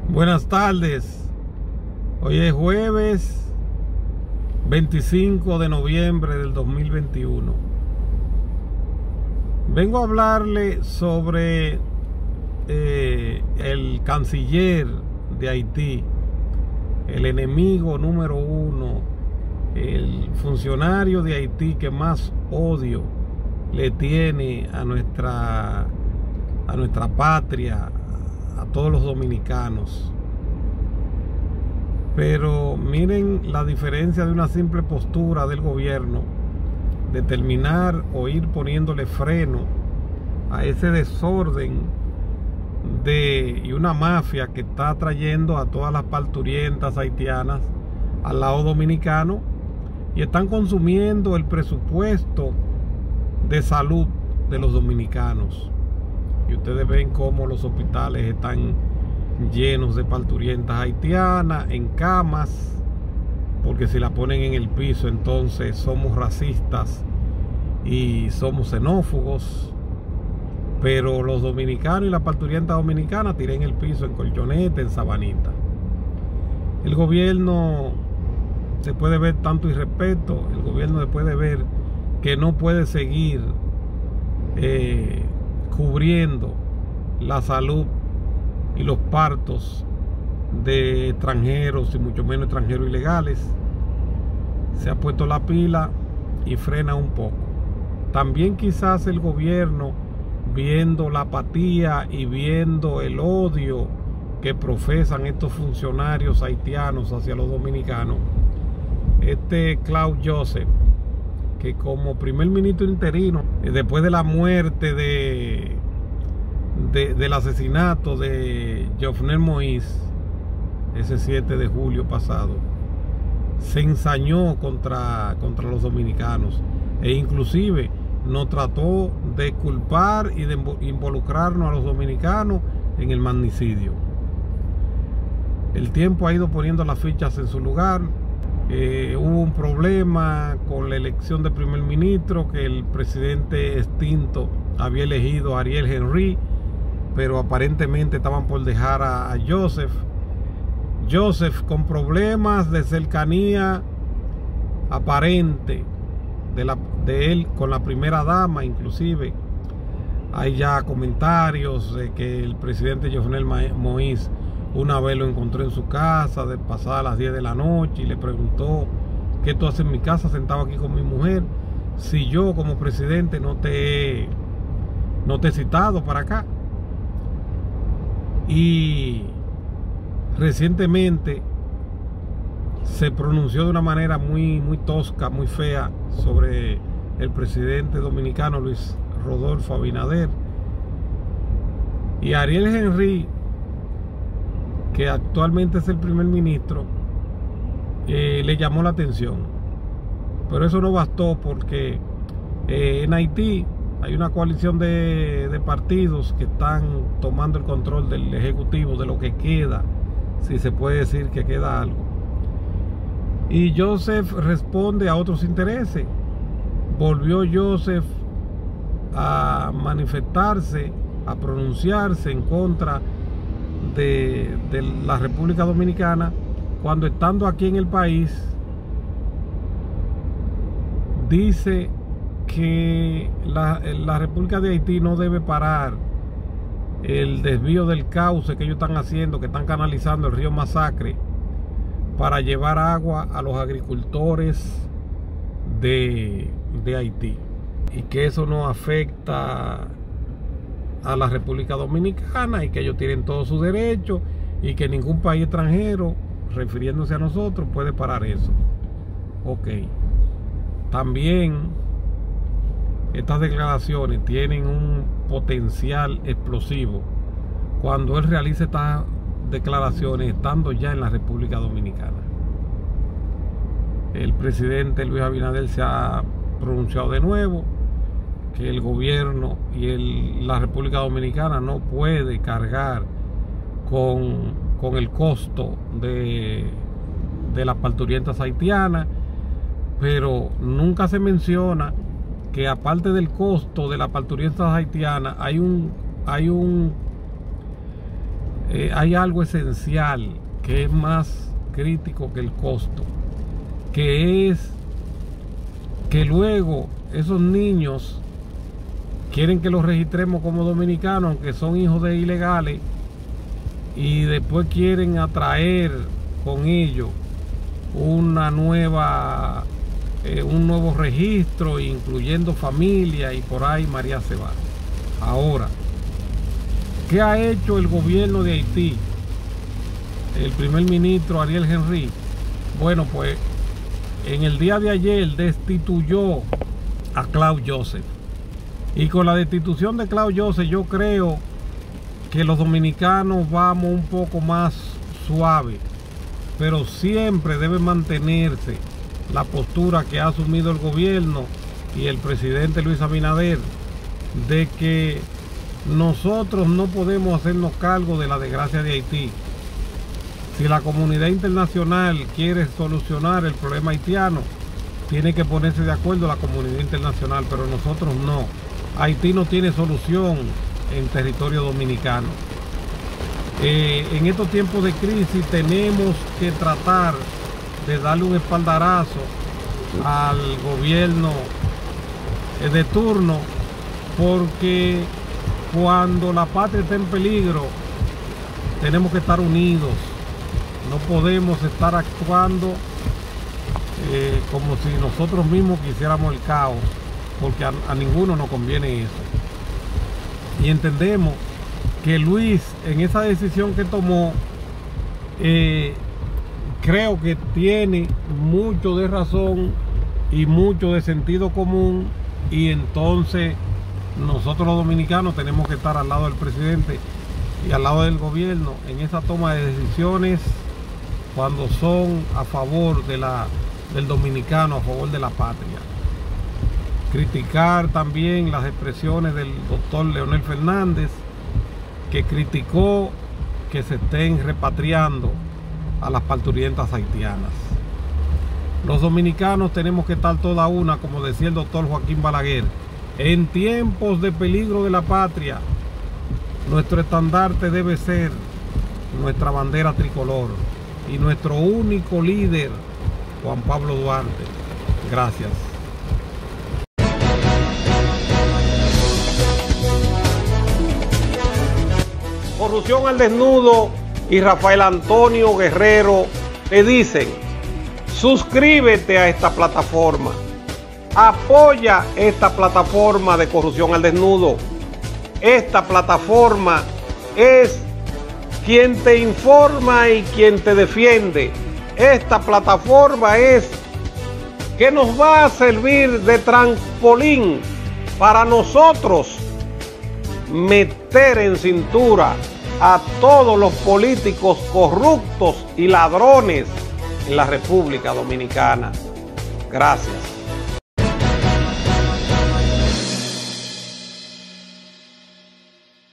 Buenas tardes. Hoy es jueves 25 de noviembre del 2021. Vengo a hablarle sobre el canciller de Haití, el enemigo número uno, el funcionario de Haití que más odio le tiene a nuestra patria, a todos los dominicanos. Pero miren la diferencia de una simple postura del gobierno de terminar o ir poniéndole freno a ese desorden y una mafia que está trayendo a todas las parturientas haitianas al lado dominicano y están consumiendo el presupuesto de salud de los dominicanos. Y ustedes ven cómo los hospitales están llenos de parturientas haitianas en camas, porque si la ponen en el piso entonces somos racistas y somos xenófobos. Pero los dominicanos y las parturientas dominicanas tiran en el piso en colchoneta, en sabanita. El gobierno, después de ver tanto irrespeto, el gobierno después de ver que no puede seguir cubriendo la salud y los partos de extranjeros y mucho menos extranjeros ilegales, se ha puesto la pila y frena un poco. También quizás el gobierno, viendo la apatía y viendo el odio que profesan estos funcionarios haitianos hacia los dominicanos, Claude Joseph, que como primer ministro interino, después de la muerte del asesinato de Jovenel Moïse, ese 7 de julio pasado, se ensañó contra los dominicanos e inclusive nos trató de culpar y de involucrarnos a los dominicanos en el magnicidio. El tiempo ha ido poniendo las fichas en su lugar. Hubo un problema con la elección del primer ministro, que el presidente extinto había elegido a Ariel Henry, pero aparentemente estaban por dejar a Joseph. Joseph, con problemas de cercanía aparente de él con la primera dama, inclusive hay ya comentarios de que el presidente Jovenel Moïse una vez lo encontró en su casa de pasadas las 10 de la noche y le preguntó: ¿qué tú haces en mi casa sentado aquí con mi mujer si yo como presidente no te he citado para acá? Y recientemente se pronunció de una manera muy tosca, muy fea sobre el presidente dominicano Luis Rodolfo Abinader. Y Ariel Henry, que actualmente es el primer ministro, le llamó la atención. Pero eso no bastó, porque en Haití hay una coalición de partidos que están tomando el control del ejecutivo, de lo que queda, si se puede decir que queda algo. Y Joseph responde a otros intereses. Volvió Joseph a manifestarse, a pronunciarse en contra de la República Dominicana, cuando estando aquí en el país dice que la República de Haití no debe parar el desvío del cauce que ellos están haciendo, que están canalizando el río Masacre para llevar agua a los agricultores de Haití, y que eso no afecta a la República Dominicana y que ellos tienen todos sus derechos y que ningún país extranjero, refiriéndose a nosotros, puede parar eso. Ok. También estas declaraciones tienen un potencial explosivo cuando él realice estas declaraciones estando ya en la República Dominicana. El presidente Luis Abinader se ha pronunciado de nuevo que el gobierno y la República Dominicana no puede cargar con el costo de las parturientas haitianas, pero nunca se menciona que aparte del costo de las parturientas haitianas hay un hay algo esencial que es más crítico que el costo, que es que luego esos niños quieren que los registremos como dominicanos, aunque son hijos de ilegales, y después quieren atraer con ellos un nuevo registro, incluyendo familia, y por ahí María se va. Ahora, ¿qué ha hecho el gobierno de Haití? El primer ministro Ariel Henry. Bueno, pues en el día de ayer destituyó a Claude Joseph. Y con la destitución de Claude Joseph, yo creo que los dominicanos vamos un poco más suave, pero siempre debe mantenerse la postura que ha asumido el gobierno y el presidente Luis Abinader, de que nosotros no podemos hacernos cargo de la desgracia de Haití. Si la comunidad internacional quiere solucionar el problema haitiano, tiene que ponerse de acuerdo la comunidad internacional, pero nosotros no. Haití no tiene solución en territorio dominicano. En estos tiempos de crisis tenemos que tratar de darle un espaldarazo al gobierno de turno, porque cuando la patria está en peligro tenemos que estar unidos. No podemos estar actuando como si nosotros mismos quisiéramos el caos, porque a ninguno nos conviene eso. Y entendemos que Luis, en esa decisión que tomó, creo que tiene mucho de razón y mucho de sentido común, y entonces nosotros los dominicanos tenemos que estar al lado del presidente y al lado del gobierno en esa toma de decisiones cuando son a favor del dominicano, a favor de la patria. Criticar también las expresiones del doctor Leonel Fernández, que criticó que se estén repatriando a las parturientas haitianas. Los dominicanos tenemos que estar toda una, como decía el doctor Joaquín Balaguer, en tiempos de peligro de la patria. Nuestro estandarte debe ser nuestra bandera tricolor y nuestro único líder, Juan Pablo Duarte. Gracias. Corrupción al Desnudo y Rafael Antonio Guerrero te dicen: suscríbete a esta plataforma, apoya esta plataforma de Corrupción al Desnudo. Esta plataforma es quien te informa y quien te defiende. Esta plataforma es que nos va a servir de trampolín para nosotros meter en cintura a todos los políticos corruptos y ladrones en la República Dominicana. Gracias.